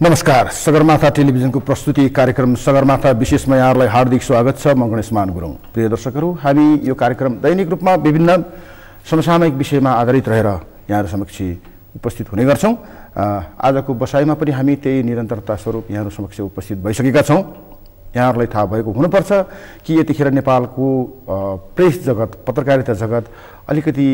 नमस्कार। सगरमाथा टेलिभिजनको प्रस्तुति कार्यक्रम सगरमाथा विशेषमा यहाँहरूलाई हार्दिक स्वागत छ। म गणेशमान गुरुङ। प्रिय दर्शकहरू, हामी यो कार्यक्रम दैनिक रूपमा विभिन्न समसामयिक विषयमा आधारित रहेर यहाँहरू समक्ष उपस्थित हुने गर्छौँ। आजको बसाइमा पनि हामी त्यही निरन्तरता स्वरूप यहाँहरू समक्ष उपस्थित भइसकेका छौँ। यहाँहरूलाई थाहा भएको हुनुपर्छ कि यतिखेर नेपालको प्रेस जगत, पत्रकारिता जगत अलिकति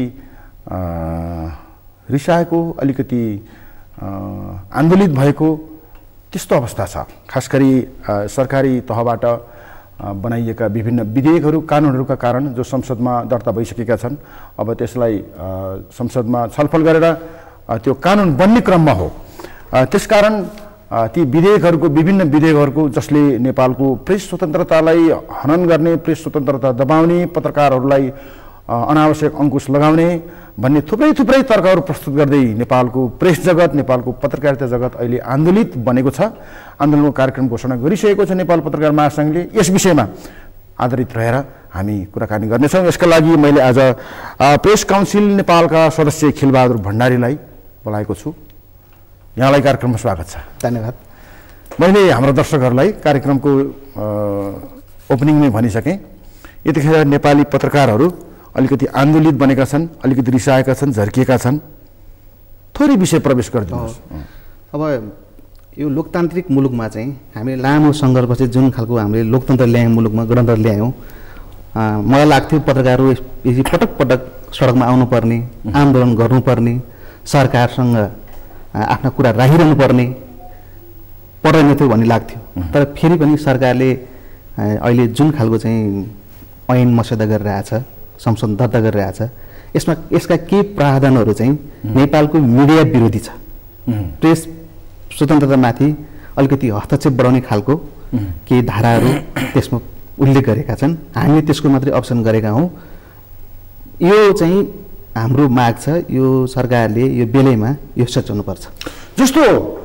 रिसाएको, अलिकति आन्दोलित भएको त्यस्तो अवस्था छ। खास गरी सरकारी तहबाट बनाइएका विभिन्न विधेयकहरू, कानुनहरूका कारण जो संसदमा दर्ता भइसकेका छन्, अब त्यसलाई संसदमा छलफल गरेर त्यो कानुन बन्ने क्रममा हो। त्यसकारण ती विधेयकहरूको, विभिन्न विधेयकहरूको जसले नेपालको प्रेस स्वतन्त्रतालाई हनन गर्ने, प्रेस स्वतन्त्रता दबाउने, पत्रकारहरूलाई अनावश्यक अंकुश लगाउने भन्ने थुप्रै तर्कहरू प्रस्तुत गर्दै नेपालको प्रेस जगत, नेपालको पत्रकारिता जगत अहिले आन्दोलित बनेको छ। आन्दोलनको कार्यक्रम घोषणा गरिसकेको छ नेपाल पत्रकार महासङ्घले। यस विषयमा आधारित रहेर हामी कुराकानी गर्नेछौँ। यसका लागि मैले आज प्रेस काउन्सिल नेपालका सदस्य खिलबहादुर भण्डारीलाई बोलाएको छु। यहाँलाई कार्यक्रममा स्वागत छ। धन्यवाद। मैले हाम्रो दर्शकहरूलाई कार्यक्रमको ओपनिङमै भनिसकेँ, यतिखेर नेपाली पत्रकारहरू अलिकति आन्दोलित बनेका छन्, अलिकति रिसाएका छन्, झर्किएका छन्। थोरै विषय प्रवेश गरिदिनुहोस्। अब यो लोकतान्त्रिक मुलुकमा चाहिँ हामीले लामो सङ्घर्षपछि जुन खालको हामीले लोकतन्त्र ल्यायौँ, मुलुकमा गणतन्त्र ल्यायौँ, मलाई लाग्थ्यो पत्रकारहरू पटक पटक सडकमा आउनुपर्ने, आन्दोलन गर्नुपर्ने, सरकारसँग आफ्ना कुरा राखिरहनु पर्ने पर्दैन थियो भन्ने लाग्थ्यो। तर फेरि पनि सरकारले अहिले जुन खालको चाहिँ ऐन मस्यौदा गरिरहेछ, संशोधन दर्ता गरिरहेछ, यसका केही प्रावधानहरू चाहिँ नेपालको मिडिया विरोधी छ। प्रेस स्वतन्त्रतामाथि अलिकति हस्तक्षेप बढाउने खालको केही धाराहरू त्यसमा उल्लेख गरेका छन्। हामीले त्यसको मात्रै अप्सन गरेका हौँ। यो चाहिँ हाम्रो माग छ, यो सरकारले यो बेलैमा यो सच्याउनुपर्छ। जस्तो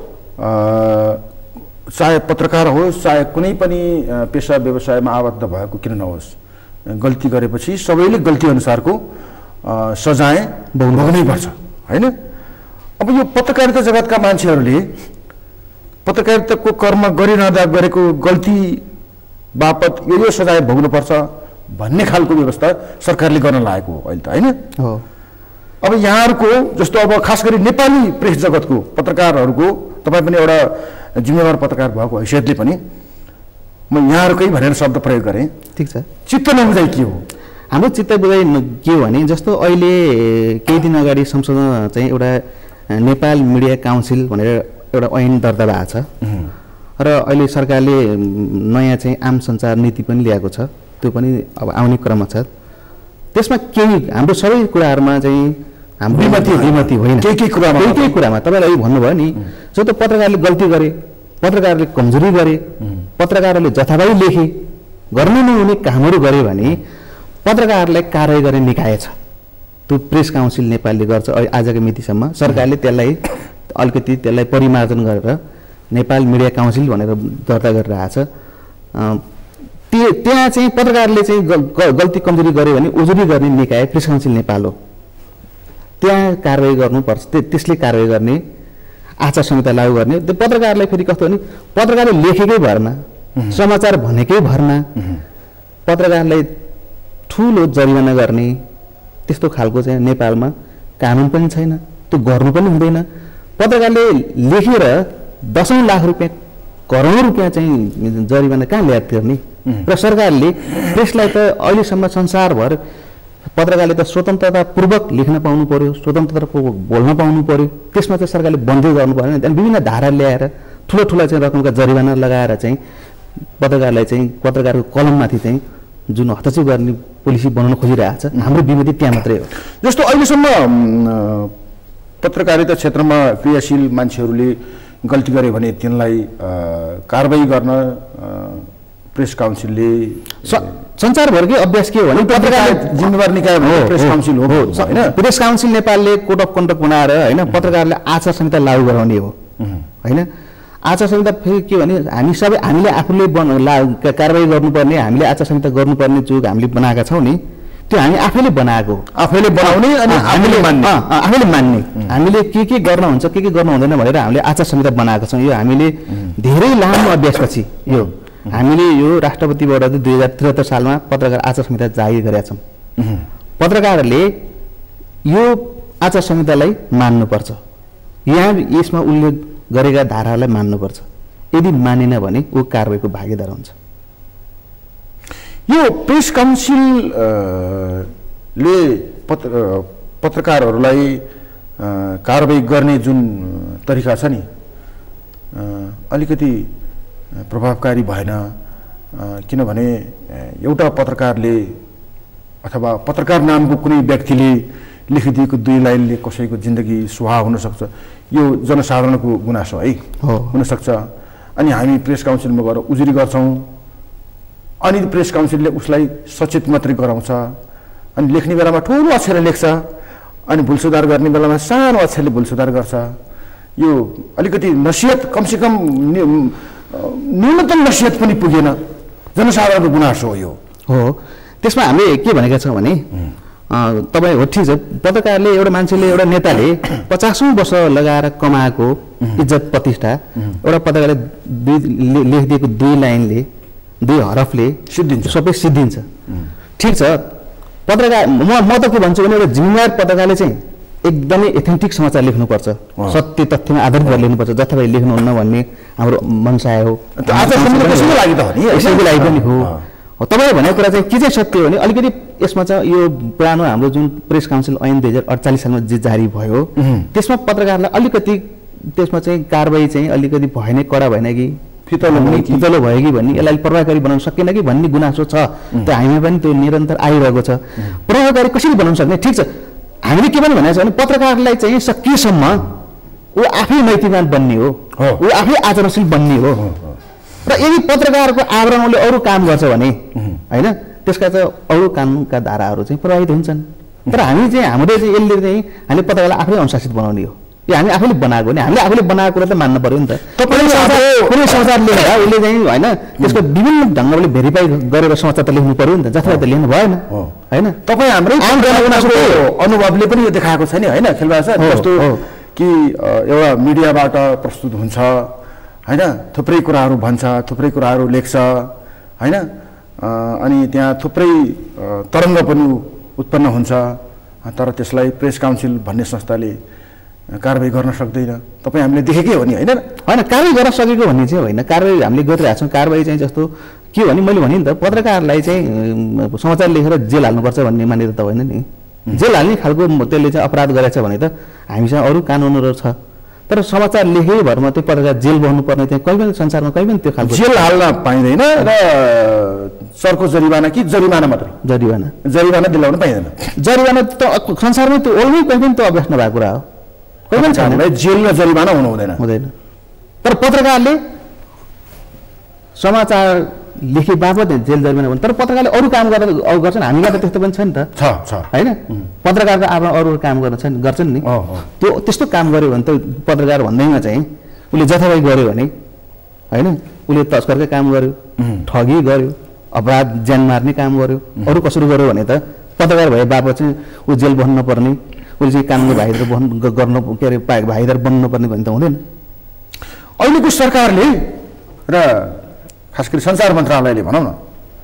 चाहे पत्रकार होस्, चाहे कुनै पनि पेसा व्यवसायमा आबद्ध भएको किन नहोस्, गल्ती गरेपछि सबैले गल्ती अनुसारको सजाय भोग्नै पर्छ, हैन? अब यो पत्रकारिता जगतका मान्छेहरूले पत्रकारिताको कर्म गरिरहँदा गरेको गल्ती बापत यो सजाय भोग्नुपर्छ भन्ने खालको व्यवस्था सरकारले गर्न लागेको हो अहिले त, हैन? हो। अब यहाँहरूको जस्तो अब खास गरी नेपाली प्रेस जगतको पत्रकारहरूको, तपाईँ पनि एउटा जिम्मेवार पत्रकार भएको हैसियतले पनि म यहाँहरूकै भनेर शब्द प्रयोग गरेँ। ठिक छ। चित्त नबुझाइ के हो? हाम्रो चित्त बुझाइ के हो भने, जस्तो अहिले केही दिन अगाडि संसदमा चाहिँ एउटा नेपाल मिडिया काउन्सिल भनेर एउटा ऐन दर्ता भएको छ र अहिले सरकारले नयाँ चाहिँ आम सञ्चार नीति पनि ल्याएको छ। त्यो पनि अब आउने क्रममा छ। त्यसमा केही हाम्रो सबै कुराहरूमा चाहिँ हाम्रो विमति होइन, केही कुरामा तपाईँले अहिले भन्नुभयो नि, जो त पत्रकारले गल्ती गरे, पत्रकारले कमजोरी गरे, पत्रकारहरूले जथाभावी लेखे, गर्नु नहुने कामहरू गरे भने पत्रकारलाई कारवाही गर्ने निकाय छ। त्यो प्रेस काउन्सिल नेपालले गर्छ। आजको मितिसम्म सरकारले त्यसलाई परिमार्जन गरेर नेपाल मिडिया काउन्सिल भनेर दर्ता गरिरहेछ। त्यहाँ चाहिँ पत्रकारले चाहिँ गल्ती कमजोरी गर्यो भने उजुरी गर्ने निकाय प्रेस काउन्सिल नेपाल हो। त्यहाँ कारवाही गर्नुपर्छ। त्यसले कारवाही गर्ने, आचार संहिता लागू गर्ने। त्यो पत्रकारलाई फेरि कस्तो भने, पत्रकारले लेखेकै भरमा, समाचार भनेकै भरमा पत्रकारलाई ठुलो जरिवाना गर्ने त्यस्तो खालको चाहिँ नेपालमा कानुन पनि छैन। त्यो गर्नु पनि हुँदैन। पत्रकारले लेखेर 10औं लाख रुपियाँ, करोडौं रुपियाँ चाहिँ जरिवाना कहाँ ल्याएको थियो नि? र सरकारले प्रेसलाई त अहिलेसम्म संसारभर पत्रकारले त स्वतन्त्रतापूर्वक लेख्न पाउनु पर्यो, स्वतन्त्रतापूर्वक बोल्न पाउनु पर्यो। त्यसमा चाहिँ सरकारले बन्दै गर्नु पर्यो। त्यहाँदेखि विभिन्न धारा ल्याएर ठुला चाहिँ रकमका जरिवाना लगाएर चाहिँ पत्रकारलाई चाहिँ पत्रकारको कलममाथि चाहिँ जुन हस्तक्षेप गर्ने पोलिसी बनाउन खोजिरहेको छ। हाम्रो विमति त्यहाँ मात्रै हो। जस्तो अहिलेसम्म पत्रकारिता क्षेत्रमा क्रियाशील मान्छेहरूले गल्ती गरे भने तिनलाई कारबाही गर्न प्रेस काउन्सिलले, संसारभरकै अभ्यास के हो भने पत्रकारले जिम्मेवार निकाय हो, प्रेस काउन्सिल हो हैन? प्रेस काउन्सिल नेपालले कोड अफ कन्डक्ट बनाएर हैन, पत्रकारले आचार संहिता लागू गराउने हो, हैन? आचार संहिता फेरि के भने हामीले आफूले कारबाही गर्नुपर्ने, हामीले आचार संहिता गर्नुपर्ने जो हामीले बनाएका छौँ नि, त्यो हामी आफैले बनाएको आफैले बनाउने अनि हामीले मान्ने आफैले मान्ने हामीले के गर्न हुन्छ के गर्न हुँदैन भनेर हामीले आचार संहिता बनाएको छौँ यो हामीले धेरै लामो अभ्यासपछि यो हामीले यो राष्ट्रपतिबाट 2073 सालमा पत्रकार आचार संहिता जारी गरेका छौँ पत्रकारहरूले यो आचार संहितालाई मान्नुपर्छ यहाँ यसमा उल्लेख गरेका धारालाई मान्नुपर्छ यदि मानेन भने ऊ कारबाहीको भागीदार हुन्छ यो प्रेस काउन्सिल ले पत्रकारहरूलाई कारबाही गर्ने जुन तरिका छ नि अलिकति प्रभावकारी भएन किनभने एउटा पत्रकारले अथवा पत्रकार नामको कुनै व्यक्तिले लेखिदिएको 2 लाइनले कसैको जिन्दगी सुहा हुन सक्छ यो जनसाधारणको गुनासो है हुन सक्छ अनि हामी प्रेस काउन्सिलमा गएर उजुरी गर्छौं अनि प्रेस काउन्सिलले उसलाई सचेत मात्रै गराउँछ अनि लेख्ने बेलामा ठूलो अक्षरले लेख्छ अनि भुल सुधार गर्ने बेलामा सानो अक्षरले भुल सुधार गर्छ यो अलिकति नसिहत कमसे कम न्यूनतम नसिहत पनि पुगेन जनसाधारणको गुनासो हो यो हो त्यसमा हामीले के भनेका छौं भने तपाई हो ठीक छ पत्रकारले एउटा मान्छेले एउटा नेताले 50औं वर्ष लगाएर कमाएको इज्जत प्रतिष्ठा एउटा पत्रकारले लेखिदिएको 2 लाइनले 2 हरफले सिद्धिन्छ सबै सिद्धिन्छ ठीक छ पत्रकार म त के भन्छु भने एउटा जिम्मेवार पत्रकारले चाहिँ एकदमै एथेन्टिक समाचार लेख्नुपर्छ सत्य तथ्यमा आधारित गरेर लेख्नुपर्छ जथाभावी लेख्नुहुन्न भन्ने हाम्रो मनसाय हो आचार संहिता कसैको लागि त हो नि यसैको लागि पनि हो तपाईले भनेको कुरा चाहिँ के चाहिँ सत्य हो भने अलिकति यसमा चाहिँ यो पुरानो हाम्रो जुन प्रेस काउन्सिल ऐन 2048 सालमा जे जारी भयो त्यसमा पत्रकारलाई अलिकति त्यसमा चाहिँ कारबाही चाहिँ अलिकति भएन कडा भएन कि फितलो भयो कि भन्ने यसलाई प्रभावकारी बनाउन सकेन कि भन्ने गुनासो छ त्यो हामी पनि त्यो निरन्तर आइरहेको छ प्रभावकारी कसरी बनाउन सक्ने ठीक छ हामीले के पनि भनेको छ भने पत्रकारलाई चाहिँ सकिएसम्म ऊ आफै नैतिकवान बन्ने हो ऊ आफै आचरणशील बन्ने हो र यदि पत्रकारको आवरणले अरू काम गर्छ भने हैन त्यसका चाहिँ अरू कानुनका धाराहरू चाहिँ प्रभावित हुन्छन् तर हामी चाहिँ हाम्रो चाहिँ यसले चाहिँ हामीले पत्रकारलाई आफै अनुशासित बनाउने हो यो हामी आफैले बनाएको नि हामीले आफैले बनाएको कुरा त मान्न पर्यो नि त कुनै समाचार लेखेर उसले चाहिँ हैन त्यसको विभिन्न ढंगले भेरिफाई गरेर समाचार त लेख्नु पर्यो नि त जसरी त लेख्नु भएन हैन तपाई हाम्रै अनुभवले पनि यो देखाएको छ नि हैन खेलबाज जस्तो कि एउटा मिडियाबाट प्रस्तुत हुन्छ हैन थुप्रै कुराहरू भन्छ थुप्रै कुराहरू लेख्छ हैन अनि त्यहाँ थुप्रै तरंग पनि उत्पन्न हुन्छ तर त्यसलाई प्रेस काउन्सिल भन्ने संस्थाले कारबाही गर्न सक्दैन तपाई हामीले देखेकै हो नि हैन हैन कारबाही गर्न सकेको भन्ने चाहिँ होइन कारबाही हामीले गरिरहेका छौं कारबाही चाहिँ जस्तो के भने मैले भने नि त पत्रकारलाई चाहिँ समाचार लेखेर जेल हाल्नुपर्छ भन्ने मान्यता त होइन नि जेल हाल्ने खालको त्यसले चाहिँ अपराध गरेछ भने त हामीसँग अरू कानुनहरू छ तर समाचार लेखे भरमा त्यो पत्रकार जेल बस्नु पर्ने चाहिँ कहिले पनि संसारमा कहिले पनि त्यो खालको जेल हाल्न पाइदैन र सरको जरिवाना कि जरिवाना मात्र जरिवाना दिलाउन पाइदैन जरिवाना त संसारमै त्यो ओल्मै कहिले पनि त्यो अभ्यास नभएको कुरा हो कोही पनि छैन भाइ जेल र जरिवाना हुँदैन तर पत्रकारले समाचार लेखे बापत जेल जरिवाना हुन्छ तर पत्रकारले अरू काम गर्छन् हामीलाई त त्यस्तो पनि छ नि त छ हैन पत्रकारको आफ्नो अरू काम गर्छन् नि त्यो त्यस्तो काम गर्यो भने त पत्रकार भन्दैमा चाहिँ उले जथाभावी गर्यो भने हैन उले तस्करकै काम गर्यो ठगी गर्यो अपराध ज्यान मार्ने काम गर्यो अरू कसरी गर्यो भने त पत्रकार भए बापत चाहिँ उ जेल बस्न पर्ने उले चाहिँ कानुनको भागीदार गर्न के अरे भागीदार बन्नु पर्ने भन्ने त हुँदैन अहिलेको सरकारले र खास गरी सञ्चार मन्त्रालयले भनौं न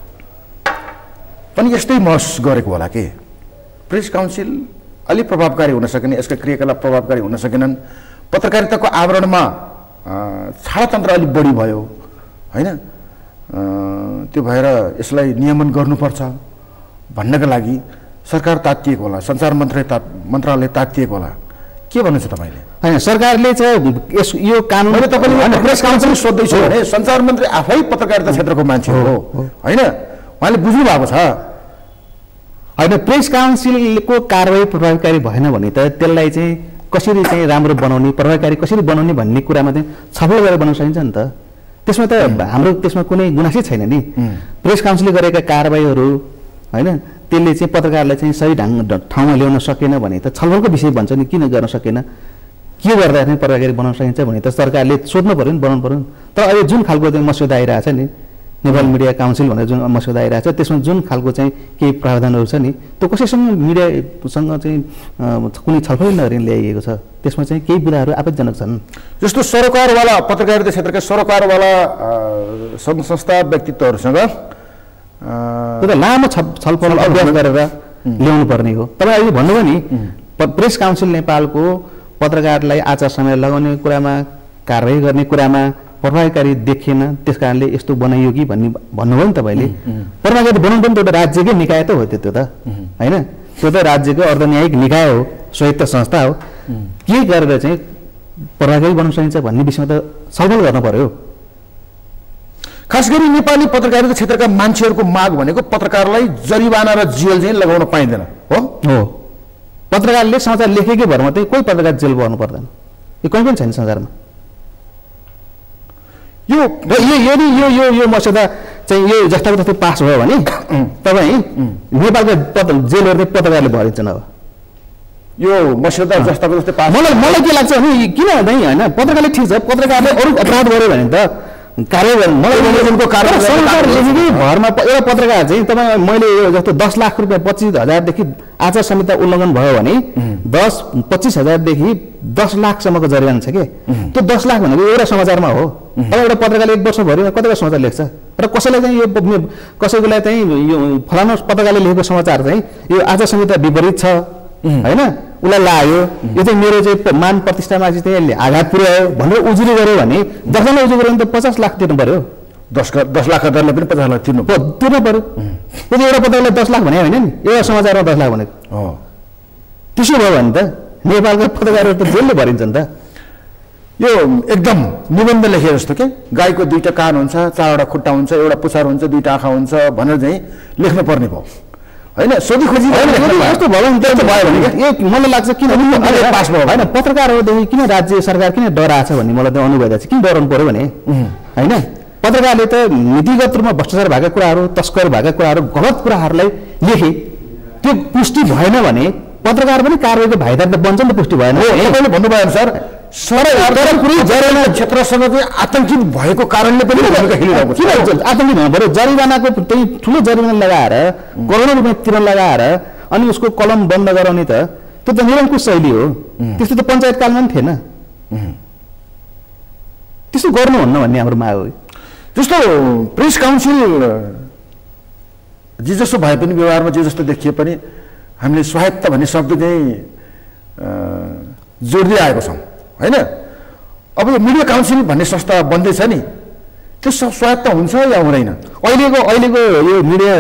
पनि यस्तै महसुस गरेको होला के प्रेस काउन्सिल अलि प्रभावकारी हुन सकेन यसका क्रियाकलाप प्रभावकारी हुन सकेनन् पत्रकारिताको आवरणमा छाडतन्त्र अलि बढी भयो हैन त्यो भएर यसलाई नियमन गर्नुपर्छ भन्नका लागि सरकार तातिएको होला सञ्चार मन्त्रालय तातिएको होला के भन्नुहुन्छ तपाईले हैन सरकारले चाहिँ यो कानुन मैले तपाईले प्रेस काउन्सिल सोध्दै छु भने सञ्चार मन्त्री आफै पत्रकारिता क्षेत्रको मान्छे हो हैन उहाँले बुझ्नु भएको छ हैन प्रेस काउन्सिलको कारबाही प्रभावकारी भएन भने त त्यसलाई चाहिँ कसरी चाहिँ राम्रो बनाउने प्रभावकारी कसरी बनाउने भन्ने कुरामा चाहिँ छलफल गरेर बनाउन सकिन्छ नि त त्यसमा त हाम्रो त्यसमा कुनै गुनासै छैन नि प्रेस काउन्सिलले गरेका कारबाहीहरू हैन त्यसले चाहिँ पत्रकारलाई चाहिँ सही ठाउँमा ल्याउन सकेन भने त छलफलको विषय भन्छ नि किन गर्न सकेन के गर्दा चाहिँ प्रभावकारी बनाउन सकिन्छ भने त सरकारले सोध्नु पर्यो नि बनाउनु पर्यो तर अहिले जुन खालको चाहिँ मस्यौदा आइरहेछ नि नेपाल मिडिया काउन्सिल भनेर जुन मस्यौदा आइरहेको छ त्यसमा जुन खालको चाहिँ केही प्रावधानहरू छ नि त्यो कसैसँग मिडियासँग चाहिँ कुनै छलफल नगरी ल्याइएको छ त्यसमा चाहिँ केही कुराहरू आपत्तिजनक छन् जस्तो सरोकारवाला पत्रकारिता क्षेत्रका सरोकारवाला सङ्घ संस्था व्यक्तित्वहरूसँग त्यो त लामो छलफल अभ्यास गरेर ल्याउनु पर्ने हो तपाईँ अहिले भन्नुभयो नि प्रेस काउन्सिल नेपालको पत्रकारलाई आचार संहिता लगाउने कुरामा कारबाही गर्ने कुरामा प्रभावकारी देखिएन त्यस कारणले यस्तो बनाइयो कि भन्नुभयो नि तपाईँले प्रभावकारी बनाउनु पनि एउटा राज्यकै निकाय त हो त्यो त होइन त्यो त राज्यको अर्धन्यायिक निकाय हो स्वायत्त संस्था हो के गरेर चाहिँ प्रभावकारी बनाउन सकिन्छ भन्ने विषयमा त छलफल गर्नु पर्यो खास गरी नेपाली पत्रकारिता क्षेत्रका मान्छेहरूको माग भनेको पत्रकारलाई जरिवाना र जेल चाहिँ लगाउन पाइँदैन हो पत्रकारले समाचार लेखेकै भरमा चाहिँ कोही पत्रकार जेल पर्नु पर्दैन यो कहीँ पनि छैन संसारमा यो मस्यौदा चाहिँ यो जस्ताको जस्तो पास भयो भने तपाईँ नेपालको जेलहरू पत्रकारले भरिन्छन् अब यो मस्यौदा जस्ताको जस्तै पास मलाई के लाग्छ भने किन हुँदैन होइन पत्रकारले ठिक छ पत्रकारले अरू अपराध गर्यो भने त सरकारको भरमा एउटा पत्रकार चाहिँ तपाईँ मैले जस्तो 10 लाख रुपियाँ 25,000 देखि आचार संहिता उल्लङ्घन भयो भने 25,000 देखि 10 लाखसम्मको जरिवाना छ के त्यो 10 लाख भनेको एउटा समाचारमा हो अब एउटा पत्रकारले 1 वर्षभरिमा कतिवटा समाचार लेख्छ र कसैलाई चाहिँ यो कसैकोलाई चाहिँ यो फलानु पत्रकारले लेखेको समाचार चाहिँ यो आचार संहिता विपरीत छ होइन उसलाई लाग्यो यो चाहिँ मेरो चाहिँ मान प्रतिष्ठामा चाहिँ आघात पुर्यायो भनेर उजुरी गर्यो भने 10 जना उजुरी गर्यो भने त 50 लाख तिर्नु पर्यो 10 लाख दरले पनि 50 लाख तिर्नु पर्यो त्यो एउटा पत्रकारले 10 लाख भने होइन नि एउटा समाचारमा 10 लाख भनेको त्यसो भयो भने त नेपालको पत्रकारहरू त जेलले भरिन्छ नि त यो एकदम निबन्ध लेखे जस्तो के गाईको 2टा कान हुन्छ 4वटा खुट्टा हुन्छ एउटा पुछार हुन्छ 2टा आँखा हुन्छ भनेर चाहिँ लेख्नु पर्ने भयो होइन सोधी खोजी यस्तो भयो भने यो मलाई लाग्छ किन पास भयो होइन पत्रकारहरूदेखि किन राज्य सरकार किन डराएको छ भन्ने मलाई त अनुभव भइरहेको छ किन डराउनु पर्यो भने होइन पत्रकारले त नीतिगत रूपमा भ्रष्टाचार भएका कुराहरू तस्कर भएका कुराहरू गलत कुराहरूलाई लेखे त्यो पुष्टि भएन भने पत्रकार पनि कारबाहीको भाइदार त बन्छ नि त पुष्टि भएन तपाईँले भन्नुभयो अनुसार जरिवाना क्षेत्रसँग चाहिँ आतंकित भएको कारणले पनि आतंकित हुनु पर्यो जरिवानाको त्यही ठुलो जरिवाना लगाएर करोडौँ रुपियाँ तिर्न लगाएर अनि उसको कलम बन्द गराउने त त्यो त निरङ्कुश शैली हो त्यस्तो त पञ्चायत कालमा पनि थिएन त्यस्तो गर्नुहुन्न भन्ने हाम्रो माग हो जस्तो प्रेस काउन्सिल जे जसो भए पनि व्यवहारमा जे जस्तो देखिए पनि हामीले स्वायत्त भन्ने शब्द चाहिँ जोड्दै आएको छौँ होइन अब यो मिडिया काउन्सिल भन्ने संस्था बन्दैछ नि त्यो स्वायत्त हुन्छ या हुँदैन अहिलेको यो मिडिया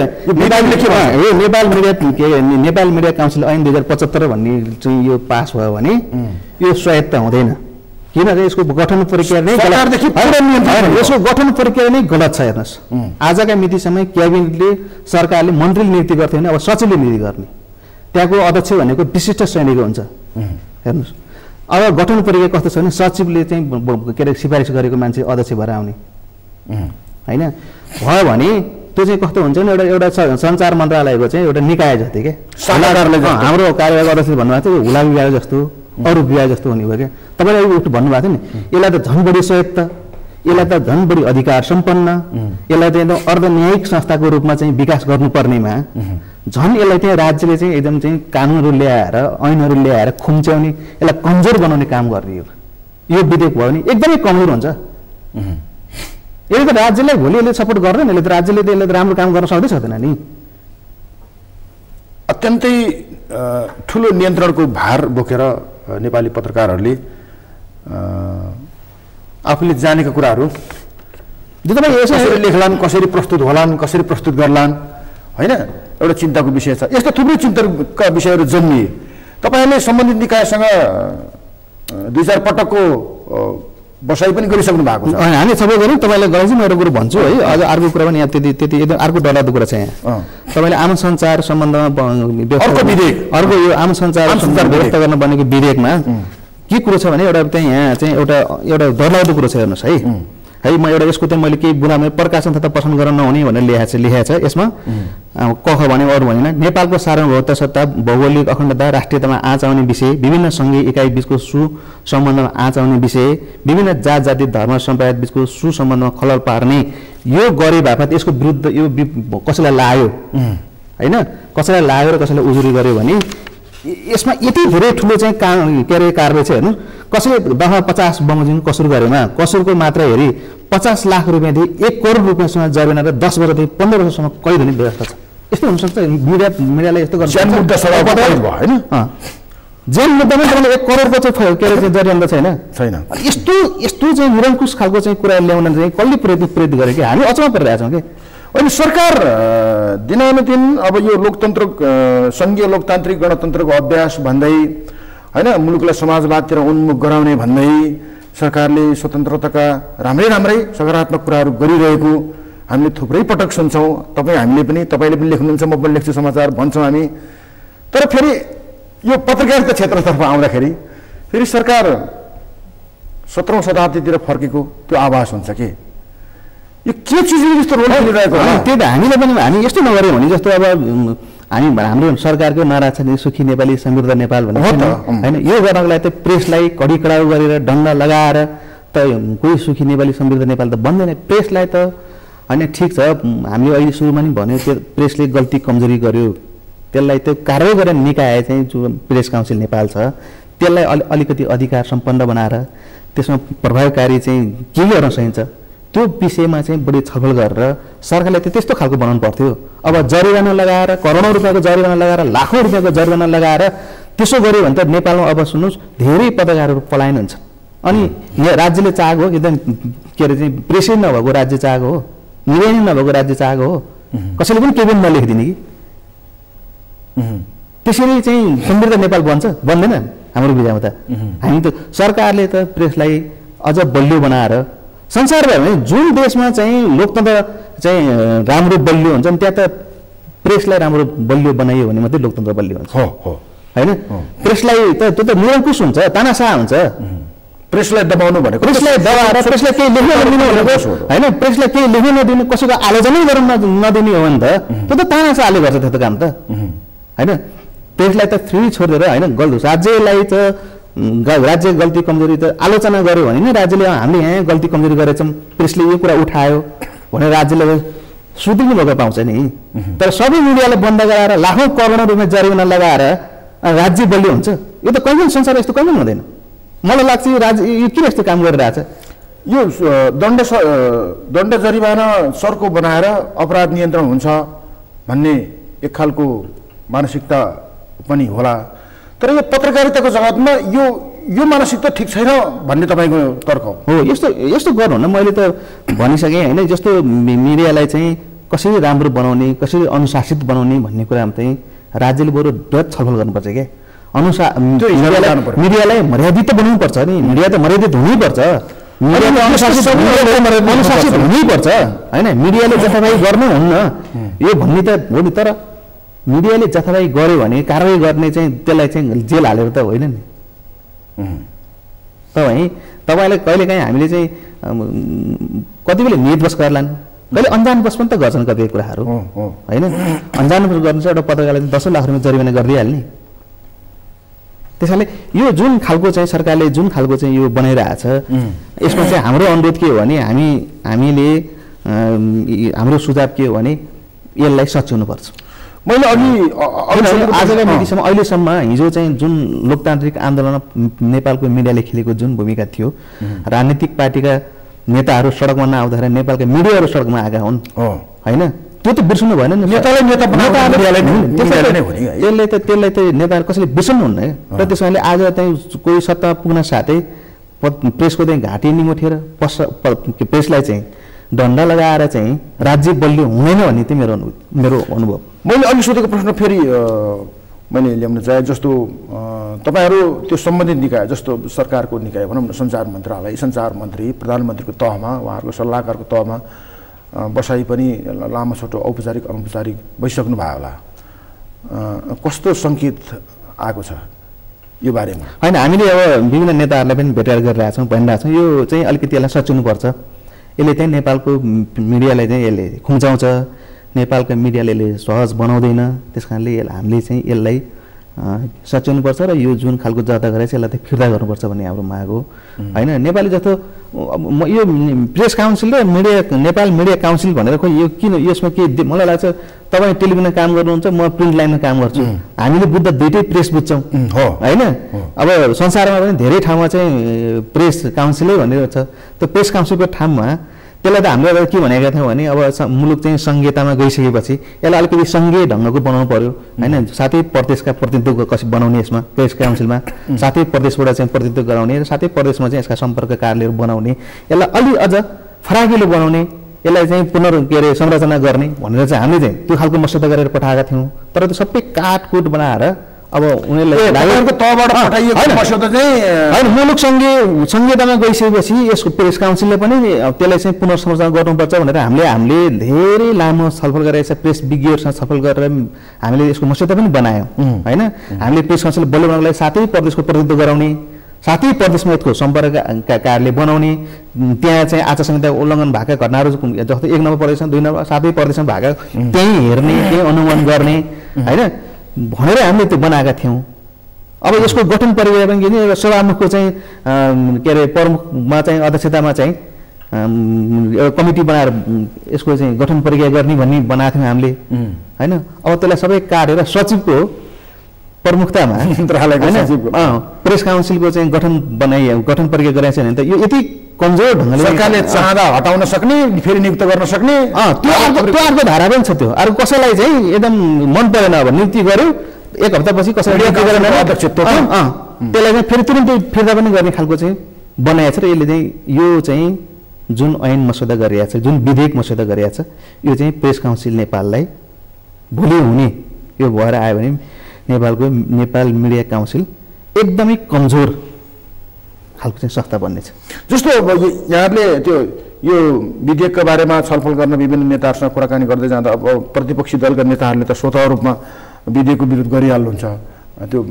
नेपाल मिडिया काउन्सिल ऐन 2075 भन्ने चाहिँ यो पास भयो भने यो स्वायत्त हुँदैन किनभने यसको गठन प्रक्रिया नै यसको गठन प्रक्रिया नै गलत छ हेर्नुहोस् आजका मितिसम्म क्याबिनेटले सरकारले मन्त्री नियुक्ति गर्थे भने अब सचिवले नियुक्ति गर्ने त्यहाँको अध्यक्ष भनेको विशिष्ट श्रेणीको हुन्छ हेर्नुहोस् अब गठन प्रक्रिया कस्तो छ भने सचिवले चाहिँ के अरे सिफारिस गरेको मान्छे अध्यक्ष भएर आउने होइन भयो भने त्यो चाहिँ कस्तो हुन्छ भने एउटा सञ्चार मन्त्रालयको चाहिँ एउटा निकाय जस्तै के हाम्रो कार्यवाही अध्यक्ष भन्नुभएको थियो हुला विभाग जस्तो अरू विभाग जस्तो हुने भयो क्या तपाईँले भन्नुभएको थियो नि यसलाई त झन् बढी स्वायत्त यसलाई त झन् बढी अधिकार सम्पन्न यसलाई चाहिँ अर्धन्यायिक संस्थाको रूपमा चाहिँ विकास गर्नुपर्नेमा झन् यसलाई चाहिँ राज्यले चाहिँ एकदम चाहिँ कानुनहरू ल्याएर ऐनहरू ल्याएर खुम्च्याउने यसलाई कमजोर बनाउने काम गर्ने हो यो विधेयक भयो भने एकदमै कमजोर हुन्छ यसले त राज्यलाई भोलि यसले सपोर्ट गर्दैन यसले त राज्यले यसले त राम्रो काम गर्न सक्दैन नि अत्यन्तै ठुलो नियन्त्रणको भार बोकेर नेपाली पत्रकारहरूले आफूले जानेका कुराहरू कसरी लेख्लान् कसरी प्रस्तुत होलान् कसरी प्रस्तुत गर्लान् होइन एउटा चिन्ताको विषय छ यस्तो थुप्रै चिन्ताका विषयहरू जन्मिए तपाईँहरूले सम्बन्धित निकायसँग 2-4 पटकको बसाइ पनि गरिसक्नु भएको छ हामी सबै गऱ्यौँ तपाईँलाई गराइछु म एउटा कुरो भन्छु है अझ अर्को कुरा पनि यहाँ त्यति एकदम अर्को डरलाग्दो कुरा छ यहाँ तपाईँले आम सञ्चार सम्बन्धमा अर्को यो आम सञ्चार व्यवस्था गर्न बनेको विधेयकमा के कुरो छ भने एउटा चाहिँ यहाँ चाहिँ एउटा डरलाग्दो कुरो छ हेर्नुहोस् है है म एउटा यसको चाहिँ मैले केही बुदामा प्रकाशन तथा प्रसारण गर्न नहुने भनेर लेखेको छ यसमा कख भने अरू भनेन नेपालको सार्वभौमत्व सत्ता भौगोलिक अखण्डता राष्ट्रियतामा आँच आउने विषय विभिन्न सङ्घीय इकाइ बीचको सुसम्बन्धमा आँच आउने विषय विभिन्न जात जाति धर्म सम्प्रदाय बीचको सुसम्बन्धमा खलल पार्ने यो गरे बापत यसको विरुद्ध यो कसैलाई लाग्यो हैन कसैलाई लाग्यो र कसैलाई उजुरी गर्यो भने यसमा यति धेरै ठुलो चाहिँ के अरे कारबाही छ हेर्नु कसैले दफा 50 बमोजिम कसुर गरेमा कसुरको मात्रा हेरी 50 लाख रुपैयाँदेखि 1 करोड रुपैयाँसम्म जरिवाना र 10 वर्षदेखि 15 वर्षसम्म कैद हुने व्यवस्था छ यस्तो हुनसक्छ मिडियाले यस्तो गर्छ मुद्दा सभाको कैद भयो हैन जेल मुद्दामा तपाईँले 1 करोडको चाहिँ के अरे जरिवाना छैन यस्तो यस्तो चाहिँ निरङ्कुश खालको चाहिँ कुरा ल्याउन चाहिँ कसले प्रेरित गरे कि हामी अचम्म परिरहेका छौँ कि अनि सरकार दिनानुदिन अब यो लोकतन्त्र संघीय लोकतान्त्रिक गणतन्त्रको अभ्यास भन्दै हैन मुलुकलाई समाजवादतिर उन्मुख गराउने भन्दै सरकारले स्वतन्त्रताका राम्रै सकारात्मक कुराहरू गरिरहेको हामीले थुप्रै पटक सुन्छौँ हामीले पनि तपाईले पनि लेख्नुहुन्छ म पनि लेख्छु समाचार भन्छौँ हामी तर फेरि यो पत्रकारिता क्षेत्रतर्फ आउँदाखेरि फेरि सरकार 17औं शताब्दीतिर फर्केको त्यो आभास हुन्छ के यो के चिजले यस्तो रोल खेलिरहेको हो त्यो त हामीले पनि हामी यस्तो नगर्यौँ भने जस्तो अब हामी हाम्रो सरकारको नारा छ नि सुखी नेपाली समृद्ध नेपाल भन्ने हैन यो गर्नको लागि त प्रेसलाई कडी कडाउ गरेर डन्डा लगाएर त कोही सुखी नेपाली समृद्ध नेपाल त बन्दैन प्रेसलाई त हैन ठीक छ हामीले अहिले सुरुमा नि भन्यो त्यो प्रेसले गल्ती कमजोरी गर्यो त्यसलाई त्यो कारबाही गरेर निकाय चाहिँ जो प्रेस काउन्सिल नेपाल छ त्यसलाई अलिकति अधिकार सम्पन्न बनाएर त्यसमा प्रभावकारी चाहिँ के गर्न सकिन्छ त्यो विषयमा चाहिँ बढी छलफल गरेर सरकारले त्यस्तो खालको बनाउनु पर्थ्यो अब जरिवाना लगाएर करोडौं रुपैयाँको जरिवाना लगाएर लाखौं रुपैयाँको जरिवाना लगाएर त्यसो गर्यो भने त नेपालमा अब सुन्नुस् धेरै पत्रकारहरू पलायन हुन्छ अनि राज्यले चाहेको हो एकदम के अरे चाहिँ प्रेसै नभएको राज्य चाहेको हो मिडिया नभएको राज्य चाहेको हो कसैले पनि केही पनि नलेखिदिने कि त्यसरी चाहिँ समृद्ध नेपाल बन्दैन हाम्रो विचारमा त हामी त सरकारले त प्रेसलाई अझ बलियो बनाएर संसारभर भने जुन देशमा चाहिँ लोकतन्त्र चाहिँ राम्रो बलियो हुन्छ नि त्यहाँ त प्रेसलाई राम्रो बलियो बनाइयो भने मात्रै लोकतन्त्र बलियो हुन्छ हैन प्रेसलाई त त्यो त निरङ्कुश हुन्छ तानाशाह हुन्छ प्रेसलाई दबाउनु भनेको प्रेसलाई दबाएर प्रेसलाई केही लेख्न नदिनु भनेको हैन प्रेसलाई केही लेख्न नदिनु कसैको आलोचनै गर्न नदिने हो भने त त्यो त तानाशाहले गर्छ त्यो काम त हैन प्रेसलाई त फ्री छोडेर हैन राज्यलाई त राज्य गल्ती कमजोरी त आलोचना गर्यो भने नि राज्यले हामीले यहाँ गल्ती कमजोरी गरेछौँ प्रेसले यो कुरा उठायो भनेर राज्यले सुटिङ मौका पाउँछ नि तर सबै मिडियालाई बन्द गराएर लाखौं करोडौं रुपैयाँ जरिवाना लगाएर राज्य बलियो हुन्छ यो त कहिले संसार यस्तो कहिले हुँदैन मलाई लाग्छ यो राज्य यो किन यस्तो काम गरिरहेछ यो दण्ड जरिवाना सरको बनाएर अपराध नियन्त्रण हुन्छ भन्ने एक खालको मानसिकता पनि होला तर यो पत्रकारिताको जगतमा यो मानसिकता ठिक छैन भन्ने तपाईको तर्क हो यस्तो गर्नु न मैले त भनिसकेँ हैन जस्तो मिडियालाई चाहिँ कसरी राम्रो बनाउने कसरी अनुशासित बनाउने भन्ने कुरामा चाहिँ राज्यले बरु डट छलफल गर्नुपर्छ के मिडियालाई मर्यादित त बनाउनु पर्छ नि मिडिया त मर्यादित हुनैपर्छ मिडिया त अनुशासित हुनैपर्छ हैन मिडियाले जथाभावी गर्नु हुन्न यो भन्ने त हो नि तर मिडियाले जथाभावी गर्यो भने कारबाही गर्ने चाहिँ त्यसलाई चाहिँ जेल हालेर त होइन नि तपाईले कहिलेकाहीँ हामीले चाहिँ कतिबेला नियतवश गर्लान् कहिले अन्जानवश पनि त गर्छन् कति कुराहरू हैन अन्जानवश गर्नु चाहिँ एउटा पत्रकारले 10 लाख रुपैयाँ जरिवाना गरिदिइहाल्ने त्यसैले यो जुन खालको चाहिँ सरकारले जुन खालको चाहिँ यो बनाइरहेछ यसमा चाहिँ हाम्रो अनुरोध के हो भने हामीले हाम्रो सुझाव के हो भने यसलाई सच्याउनु पर्छ मैले आजका मितिसम्म अहिलेसम्म हिजो चाहिँ जुन लोकतान्त्रिक आन्दोलनमा नेपालको मिडियाले खेलेको जुन भूमिका थियो राजनीतिक पार्टीका नेताहरू सडकमा नआउँदाखेरि नेपालका मिडियाहरू सडकमा आएका हुन् हैन त्यो त बिर्सनु भएन नि त्यसलाई त नेताहरू कसैले बिर्सनु हुन्न र त्यसैले आज चाहिँ कोही सत्ता पुग्न साथै प्रेसको चाहिँ घाँटी निमोठेर प्रेसलाई चाहिँ डन्डा लगाएर चाहिँ राज्य बलियो हुँदैन भन्ने चाहिँ मेरो अनुभव मैले अघि सोधेको प्रश्न फेरि मैले ल्याउन चाहे जस्तो तपाईहरु त्यो सम्बन्धित निकाय जस्तो सरकारको निकाय भनौं न सञ्चार मन्त्रालय सञ्चार मन्त्री प्रधानमन्त्रीको तहमा उहाँहरुको सल्लाहकारको तहमा बसाई पनि लामो छोटो औपचारिक अनौपचारिक बसिसक्नु भयो होला कस्तो संकेत आएको छ यो बारेमा हैन हामीले अब विभिन्न नेताहरुलाई पनि भेटेर गरिरहेका छौं भनिरहेका छौं यो चाहिँ अलिकति यसलाई सच्याउनु पर्छ यसले चाहिँ नेपालको मिडियालाई चाहिँ यसले खुम्चाउँछ, नेपालको मिडियाले यसले सहज बनाउँदैन। त्यस कारणले हामीले चाहिँ यसलाई सच्याउनुपर्छ र यो जुन खालको जता गरेर चाहिँ यसलाई फिर्ता गर्नुपर्छ भन्ने हाम्रो माग हो होइन। नेपाली जस्तो यो प्रेस काउन्सिल र नेपाल मिडिया काउन्सिल भनेर खोइ यो किन यसमा के मलाई लाग्छ तपाईँ टेलिभिजनमा काम गर्नुहुन्छ, म प्रिन्ट लाइनमा काम गर्छु, हामीले बुझ्द दुइटै प्रेस बुझ्छौँ होइन। अब संसारमा पनि धेरै ठाउँमा चाहिँ प्रेस काउन्सिलै भनेर छ। त्यो प्रेस काउन्सिलको ठाउँमा त्यसलाई त हामीले के भनेका थियौँ भने अब मुलुक चाहिँ सङ्घीयतामा गइसकेपछि यसलाई अलिकति सङ्घीय ढङ्गको बनाउनु पर्यो होइन। साथै प्रदेशका प्रतिनिधित्व कसरी बनाउने यसमा प्रेस काउन्सिलमा, साथै प्रदेशबाट चाहिँ प्रतिनिधित्व गराउने र साथै प्रदेशमा चाहिँ यसका सम्पर्क कार्यालयहरू बनाउने, यसलाई अलि अझ फराकिलो बनाउने, यसलाई चाहिँ के अरे संरचना गर्ने भनेर चाहिँ हामीले चाहिँ त्यो खालको मस्यौदा गरेर पठाएका थियौँ। तर त्यो सबै काटकुट बनाएर अब उनीहरूले तहबाट पठाइएको मस्यौदा चाहिँ होइन, मुलुक सङ्घीयतामा गइसकेपछि यसको प्रेस काउन्सिलले पनि त्यसलाई चाहिँ पुनर्संरचना गर्नुपर्छ भनेर हामीले धेरै लामो छलफल गरेर प्रेस विज्ञहरूसँग छलफल गरेर हामीले यसको मस्यौदा पनि बनायौँ होइन। हामीले प्रेस काउन्सिल बलियो बनाउनलाई साथै प्रदेशको प्रतिनिधित्व गराउने, साथै प्रदेशमा यसको सम्पर्क कार्यालय बनाउने, त्यहाँ चाहिँ आचार संहिता उल्लङ्घन भएका घटनाहरू जस्तो 1 नम्बर प्रदेशमा 2 नम्बर साथै प्रदेशमा भएका त्यहीँ हेर्ने, त्यहीँ अनुमान गर्ने होइन भनेर हामीले त्यो बनाएका थियौँ। अब यसको गठन प्रक्रिया पनि के भने सभामुखको चाहिँ के अरे प्रमुखमा चाहिँ अध्यक्षतामा चाहिँ एउटा कमिटी बनाएर यसको चाहिँ गठन प्रक्रिया गर्ने भन्ने बनाएको थियौँ हामीले होइन। अब त्यसलाई सबै काटेर सचिवको प्रमुखतामा प्रेस काउन्सिलको चाहिँ गठन प्रक्रिया गराएको छ भने त यो यति कमजोर ढङ्गले सरकारले चाहँदा हटाउन सक्ने, फेरि नियुक्त गर्न सक्ने त्यो अर्को धारा पनि छ। त्यो अर्को कसैलाई चाहिँ एकदम मन परेन अब नियुक्ति गर्यो, 1 हप्तापछि कसैले अध्यक्षत्व त्यसलाई चाहिँ फेरि तुरुन्तै फिर्ता पनि गर्ने खालको चाहिँ बनाएको छ। र यसले चाहिँ यो चाहिँ जुन ऐन मस्यौदा गरिएको छ, जुन विधेयक मस्यौदा गरिएको छ, यो चाहिँ प्रेस काउन्सिल नेपाललाई भोलि हुने यो भएर आयो भने नेपाल मिडिया काउन्सिल एकदमै कमजोर खालको चाहिँ संस्था बन्नेछ। जस्तो यहाँहरूले त्यो यो विधेयकका बारेमा छलफल गर्न विभिन्न नेताहरूसँग कुराकानी गर्दै जाँदा अब प्रतिपक्षी दलका नेताहरूले त स्वतः रूपमा विधेयकको विरोध गरिहाल्नुहुन्छ, त्यो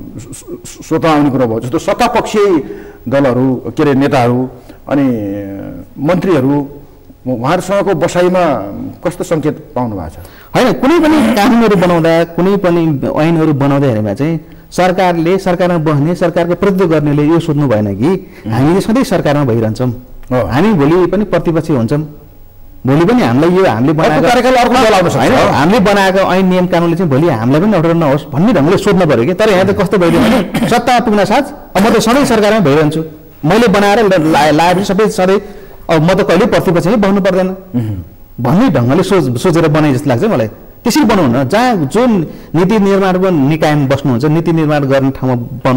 स्वतः आउने कुरा भयो। जस्तो सत्तापक्षीय दलहरू के अरे नेताहरू अनि मन्त्रीहरू उहाँहरूसँगको बसाइमा कस्तो सङ्केत पाउनु भएको छ? होइन, कुनै पनि कानुनहरू बनाउँदा, कुनै पनि ऐनहरू बनाउँदाखेरिमा चाहिँ सरकारमा बस्ने, सरकारको प्रतिनिधित्व गर्नेले यो सोध्नु भएन कि हामीले सधैँ सरकारमा भइरहन्छौँ, हामी भोलि पनि प्रतिपक्षी हुन्छौँ, भोलि पनि हामीले यो हामीले बनाएको होइन, हामीले बनाएको ऐन नियम कानुनले चाहिँ भोलि हामीलाई पनि अप्ठ्यारो नहोस् भन्ने ढङ्गले सोध्नु पऱ्यो कि। तर यहाँ त कस्तो भइदियो भने सत्ता पुग्न साथ अब म त सधैँ सरकारमा भइरहन्छु, मैले बनाएर लाएर सधैँ अब म त कहिले प्रतिपक्षमै बस्नु पर्दैन भन्ने ढङ्गले सोचेर बनाए जस्तो लाग्छ मलाई। त्यसरी बनाउनु न, जहाँ जुन नीति निर्माणको निकायमा बस्नुहुन्छ, नीति निर्माण गर्ने ठाउँमा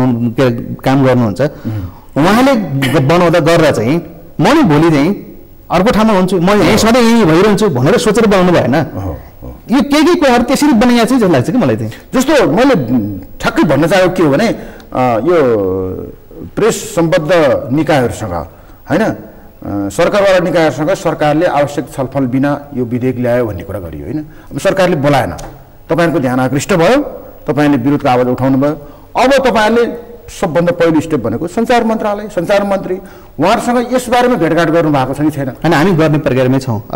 काम गर्नुहुन्छ, उहाँले बनाउँदा गरेर चाहिँ म नि भोलि चाहिँ अर्को ठाउँमा हुन्छु, म यहीँ सधैँ यहीँ भइरहन्छु भनेर सोचेर बनाउनु भएन। यो केही कुराहरू त्यसरी बनाइएको चाहिँ जस्तो लाग्छ कि मलाई चाहिँ। जस्तो मैले ठ्याक्कै भन्न चाहेको के हो भने यो प्रेस सम्बद्ध निकायहरूसँग होइन, सरकारवाला निकायहरूसँग सरकारले आवश्यक छलफल बिना यो विधेयक ल्यायो भन्ने कुरा गरियो होइन। अब सरकारले बोलाएन, तपाईँहरूको ध्यान आकृष्ट भयो, तपाईँले विरोधको आवाज उठाउनु भयो। अब तपाईँहरूले सबभन्दा पहिलो स्टेप भनेको सञ्चार मन्त्रालय, सञ्चार मन्त्री उहाँहरूसँग यसबारेमा भेटघाट गर्नु भएको छ कि छैन? होइन, हामी गर्ने प्रक्रियामै छौँ। अब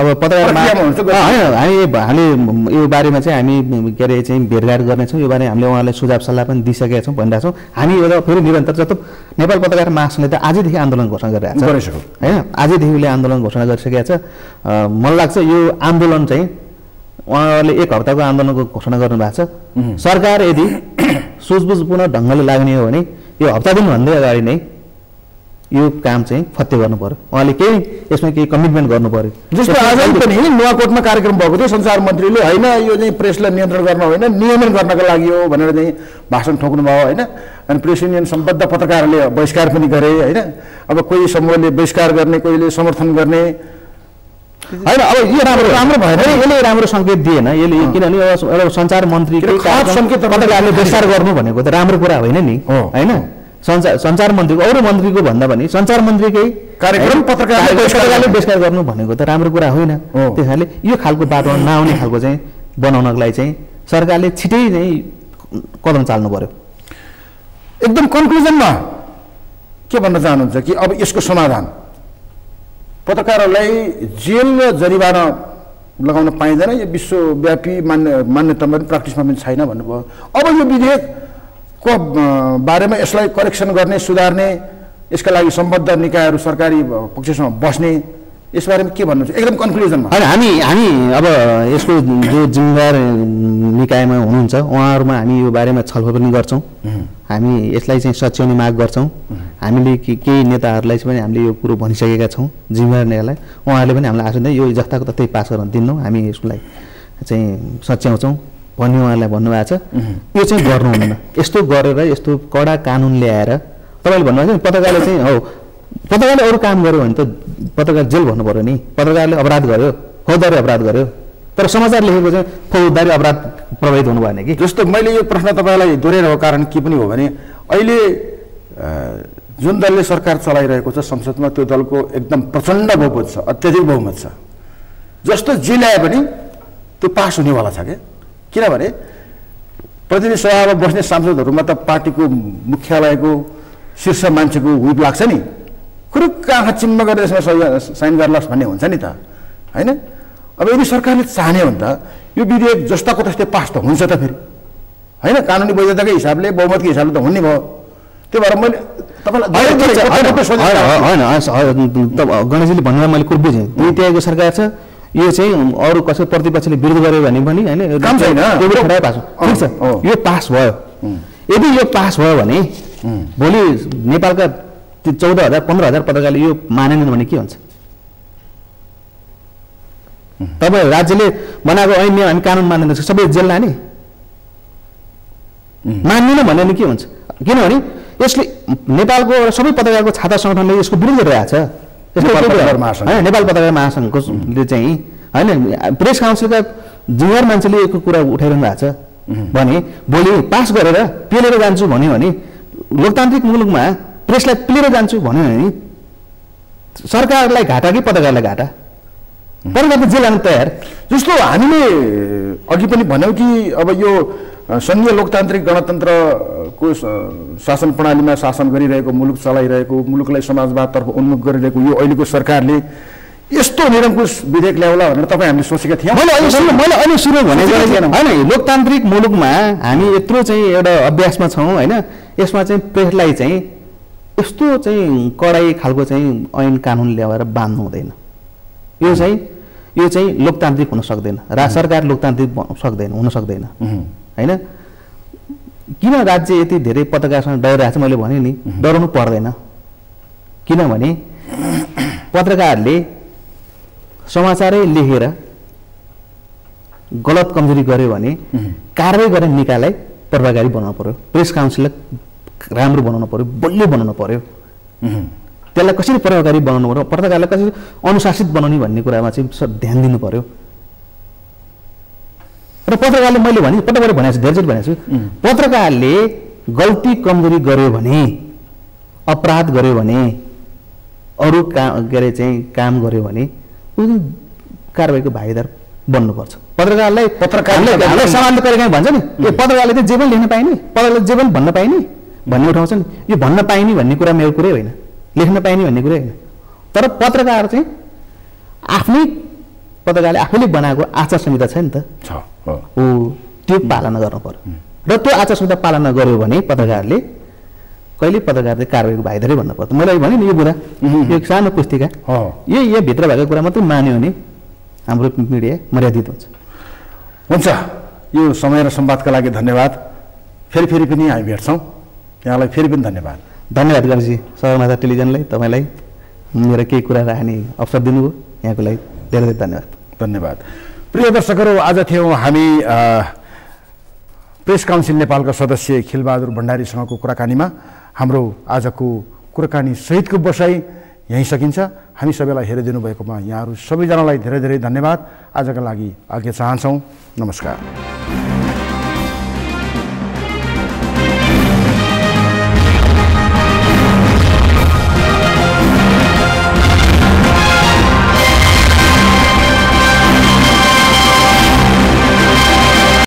हामीले यो बारेमा चाहिँ हामी के अरे चाहिँ भेटघाट गर्नेछौँ, यो बारे हामीले उहाँलाई सुझाव सल्लाह पनि दिइसकेका छौँ भनिरहेको छौँ। हामी एउटा फेरि निरन्तर जस्तो नेपाल पत्रकार महासङ्घले त आजैदेखि आन्दोलन घोषणा गरिरहेको छ होइन, आजैदेखि उसले आन्दोलन घोषणा गरिसकेको छ। मलाई लाग्छ यो आन्दोलन चाहिँ उहाँहरूले 1 हप्ताको आन्दोलनको घोषणा गर्नुभएको छ। सरकार यदि सुझबुझपूर्ण ढङ्गले लाग्ने हो भने यो हप्ता दिन भन्दै अगाडि नै यो काम चाहिँ फत्ते गर्नु पर्यो, उहाँले यसमा केही कमिटमेन्ट गर्नु पर्यो। जस्तो आज पनि नुवाकोटमा कार्यक्रम भएको थियो, सञ्चार मन्त्रीले होइन यो चाहिँ प्रेसलाई नियन्त्रण गर्न होइन नियमन गर्नको लागि हो भनेर चाहिँ भाषण ठोक्नुभयो होइन। अनि प्रेस युनियन सम्बद्ध पत्रकारहरूले बहिष्कार पनि गरे होइन। अब कोही समूहले बहिष्कार गर्ने, कोहीले समर्थन गर्ने होइन। अब यो राम्रो भएन, यसले राम्रो सङ्केत दिएन यसले, किनभने एउटा सञ्चार मन्त्रीको पत्रकारले बहिष्कार गर्नु भनेको त राम्रो कुरा होइन नि होइन। सञ्चार मन्त्रीको अरू मन्त्रीको भन्दा पनि सञ्चार मन्त्रीकै कार्यक्रम पत्रकारले बहिष्कार गर्नु भनेको त राम्रो कुरा होइन। त्यस कारणले यो खालको बाटोमा नआउने खालको चाहिँ बनाउनको लागि चाहिँ सरकारले छिटै चाहिँ कदम चाल्नु पर्यो। एकदम कन्क्लुजनमा के भन्न चाहनुहुन्छ कि अब यसको समाधान पत्रकारहरूलाई जेल र जरिवाना लगाउन पाइँदैन, यो विश्वव्यापी मान्यतामा पनि प्र्याक्टिसमा पनि छैन भन्नुभयो। अब यो विधेयकको बारेमा यसलाई करेक्सन गर्ने, सुधार्ने, यसका लागि सम्बद्ध निकायहरू सरकारी पक्षसँग बस्ने, यसबारेमा के भन्नुहुन्छ एकदम कन्क्लुजनमा? होइन, हामी अब यसको जो जिम्मेवार निकायमा हुनुहुन्छ उहाँहरूमा हामी यो बारेमा छलफल पनि गर्छौँ। हामी यसलाई चाहिँ सच्याउने माग गर्छौँ। हामीले केही नेताहरूलाई पनि हामीले यो कुरो भनिसकेका छौँ जिम्मेवार नेतालाई, उहाँहरूले पनि हामीलाई आश्वासन दिए यो जस्ताको तस्तै पास गर्न दिन्नौँ, हामी यसलाई चाहिँ सच्याउँछौँ भन्ने उहाँहरूलाई भन्नुभएको छ। यो चाहिँ गर्नुहुन्न। यस्तो गरेर यस्तो कडा कानुन ल्याएर तपाईँले भन्नुभएको छ पत्रकारले चाहिँ हो, पत्रकारले अरू काम गर्यो भने त पत्रकार जेल भन्नु पऱ्यो नि। पत्रकारले अपराध गर्यो, फौजदारी अपराध गर्यो, तर समाचार लेखेको चाहिँ फौजदारी अपराध प्रभावित हुनु भएन कि। जस्तो मैले यो प्रश्न तपाईँलाई दोहोऱ्याइरहेको कारण के पनि हो भने अहिले जुन दलले सरकार चलाइरहेको छ संसदमा त्यो दलको एकदम प्रचण्ड बहुमत छ, अत्याधिक बहुमत छ। जस्तो जे ल्याए पनि त्यो पास हुनेवाला छ क्या। किनभने प्रतिनिधि सभामा बस्ने सांसदहरूमा त पार्टीको मुख्यालयको शीर्ष मान्छेको हुइप लाग्छ नि, खुरुक्क आँखा चिम्म गरेर यसमा साइन गर्लास् भन्ने हुन्छ नि त, होइन? अब यदि सरकारले चाहने हो भने त यो विधेयक जस्ताको तस्तै पास त हुन्छ त फेरि, होइन? कानुनी वैधताकै हिसाबले बहुमतको हिसाबले त हुने भयो। त्यो भएर मैले तपाईँलाई गणेशजीले भन्नुलाई मैले कुरो बुझेँ। दुई तिहाईको सरकार छ, यो चाहिँ अरू कसै प्रतिपक्षले विरोध गर्यो भने पनि होइन काम छैन, पास ठिक छ, यो पास भयो। यदि यो पास भयो भने भोलि नेपालका 14,000 15,000 पत्रकारले यो मानेनन् भने के हुन्छ? तपाईँ राज्यले बनाएको ऐन नियम हामी कानुन मान्दैन, सबै जेल लाने मान्दैन भने नि के हुन्छ? किनभने यसले नेपालको सबै पत्रकारको छाता सङ्गठनले यसको विरोध गरिरहेको छ। नेपाल पत्रकार महासङ्घले चाहिँ होइन प्रेस काउन्सिलका जिम्मेवार मान्छेले यो कुरा उठाइरहनु भएको छ भने भोलि पास गरेर पेलेर जान्छु भन्यो भने लोकतान्त्रिक मुलुकमा प्रेसलाई पिलेर जान्छु भन्यो भने सरकारलाई घाटा कि पत्रकारलाई घाटा? पत्रकार त जेल लानु तयार। जस्तो हामीले अघि पनि भन्यौँ कि अब यो सङ्घीय लोकतान्त्रिक गणतन्त्रको शासन प्रणालीमा शासन गरिरहेको, मुलुक चलाइरहेको, मुलुकलाई समाजवादतर्फ उन्मुख गरिरहेको यो अहिलेको सरकारले यस्तो निरङ्कुश विधेयक ल्याउला भनेर तपाईँ हामीले सोचेका थियौँ। मैले अहिले सुरु भनेको होइन, लोकतान्त्रिक मुलुकमा हामी यत्रो चाहिँ एउटा अभ्यासमा छौँ होइन, यसमा चाहिँ प्रेसलाई चाहिँ यस्तो चाहिँ कडाई खालको चाहिँ ऐन कानुन ल्याएर बाँध्नु हुँदैन। यो चाहिँ लोकतान्त्रिक हुन सक्दैन, सरकार लोकतान्त्रिक हुन सक्दैन होइन। किन राज्य यति धेरै पत्रकारसँग डराइरहेको छ मैले भने नि, डराउनु पर्दैन। किनभने पत्रकारले समाचारै लेखेर गलत कमजोरी गर्यो भने कारवाही गर्ने निकायलाई प्रभावकारी बनाउनु पर्यो, प्रेस काउन्सिललाई राम्रो बनाउनु पर्यो, बलियो बनाउनु पर्यो। त्यसलाई कसरी प्रभावकारी बनाउनु पर्यो, पत्रकारलाई कसरी अनुशासित बनाउने भन्ने कुरामा चाहिँ ध्यान दिनु पर्यो। र पत्रकारले मैले भने पटकपटक भनेको छु, धेरैचोटि भनेको छु, पत्रकारले गल्ती कमजोरी गर्यो भने, अपराध गर्यो भने, अरू के अरे चाहिँ काम गर्यो भने कारवाहीको भागीदार बन्नुपर्छ। पत्रकारले समाजले कहिले भन्छ नि यो पत्रकारले चाहिँ जे पनि लेख्न पाइने, पत्रकारले जे पनि भन्न पाइने भन्ने उठाउँछ नि। यो भन्न पाइने भन्ने कुरा मेरो कुरै होइन, लेख्न पाइने भन्ने कुरै होइन। तर पत्रकार चाहिँ आफ्नै पत्रकारले आफैले बनाएको आचार संहिता छ नि त, त्यो पालना गर्नु पर्यो। र त्यो आचार संहिता पालना गर्यो भने पत्रकारले कहिले पत्रकारले कारवाहीको भागीदारै भन्नु पर्छ। मैले भने नि यो कुरा यो सानो पुस्तिका यो भित्र भएको कुरा मात्रै मान्यो भने हाम्रो मिडिया मर्यादित हुन्छ। हुन्छ, यो समय र संवादका लागि धन्यवाद। फेरि पनि हामी भेट्छौँ, यहाँलाई फेरि पनि धन्यवाद। धन्यवाद गणेशजी, सगरमाथा टेलिभिजनलाई तपाईँलाई मेरो केही कुरा राख्ने अवसर दिनुभयो, यहाँको लागि धेरै धेरै धन्यवाद। प्रिय दर्शकहरू, आज थियौँ हामी प्रेस काउन्सिल नेपालका सदस्य खिलबहादुर भण्डारीसँगको कुराकानीमा। हाम्रो आजको कुराकानी सहितको बसाइ यहीँ सकिन्छ। हामी सबैलाई हेरिदिनु भएकोमा यहाँहरू सबैजनालाई धेरै धेरै धन्यवाद। आजका लागि आज्ञा चाहन्छौँ। नमस्कार।